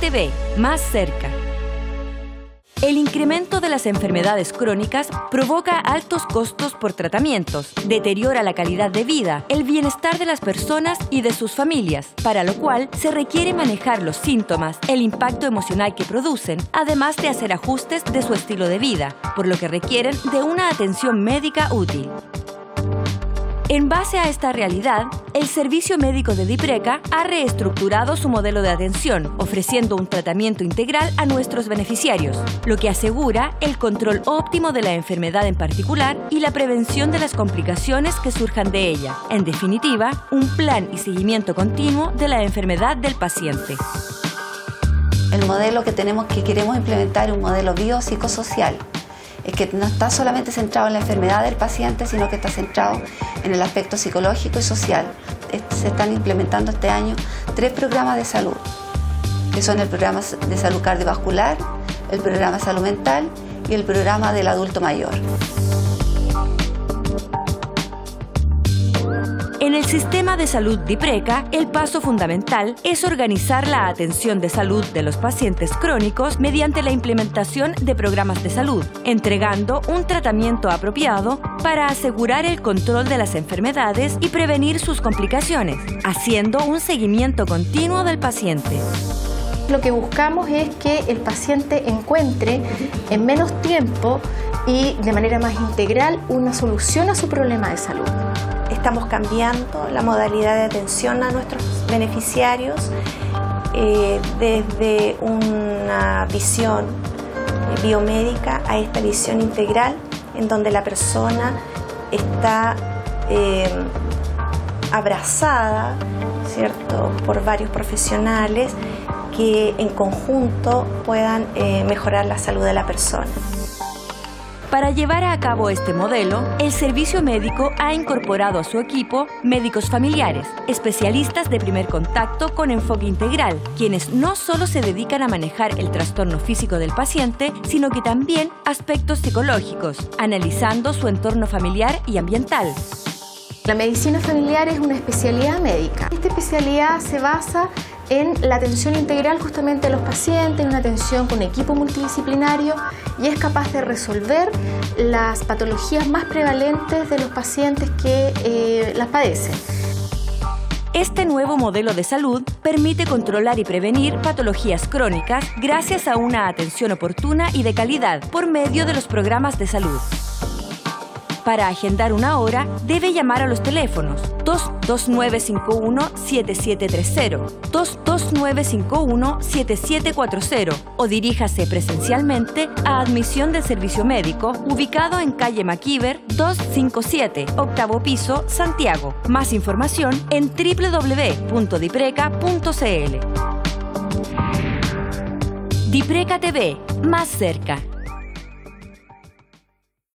TV, más cerca. El incremento de las enfermedades crónicas provoca altos costos por tratamientos, deteriora la calidad de vida, el bienestar de las personas y de sus familias, para lo cual se requiere manejar los síntomas, el impacto emocional que producen, además de hacer ajustes de su estilo de vida, por lo que requieren de una atención médica útil. En base a esta realidad, el Servicio Médico de DIPRECA ha reestructurado su modelo de atención, ofreciendo un tratamiento integral a nuestros beneficiarios, lo que asegura el control óptimo de la enfermedad en particular y la prevención de las complicaciones que surjan de ella. En definitiva, un plan y seguimiento continuo de la enfermedad del paciente. El modelo que queremos implementar es un modelo biopsicosocial. Es que no está solamente centrado en la enfermedad del paciente, sino que está centrado en el aspecto psicológico y social. Se están implementando este año 3 programas de salud, que son el programa de salud cardiovascular, el programa de salud mental y el programa del adulto mayor. En el sistema de salud DIPRECA, el paso fundamental es organizar la atención de salud de los pacientes crónicos mediante la implementación de programas de salud, entregando un tratamiento apropiado para asegurar el control de las enfermedades y prevenir sus complicaciones, haciendo un seguimiento continuo del paciente. Lo que buscamos es que el paciente encuentre en menos tiempo y de manera más integral una solución a su problema de salud. Estamos cambiando la modalidad de atención a nuestros beneficiarios desde una visión biomédica a esta visión integral, en donde la persona está abrazada, ¿cierto?, por varios profesionales que en conjunto puedan mejorar la salud de la persona. Para llevar a cabo este modelo, el servicio médico ha incorporado a su equipo médicos familiares, especialistas de primer contacto con enfoque integral, quienes no solo se dedican a manejar el trastorno físico del paciente, sino que también aspectos psicológicos, analizando su entorno familiar y ambiental. La medicina familiar es una especialidad médica. Esta especialidad se basa en la atención integral justamente de los pacientes, en una atención con equipo multidisciplinario y es capaz de resolver las patologías más prevalentes de los pacientes que las padecen. Este nuevo modelo de salud permite controlar y prevenir patologías crónicas gracias a una atención oportuna y de calidad por medio de los programas de salud. Para agendar una hora, debe llamar a los teléfonos 22951-7730, 22951-7740 o diríjase presencialmente a Admisión del Servicio Médico, ubicado en calle Maquiver 257, octavo piso, Santiago. Más información en www.dipreca.cl. DIPRECA TV, más cerca.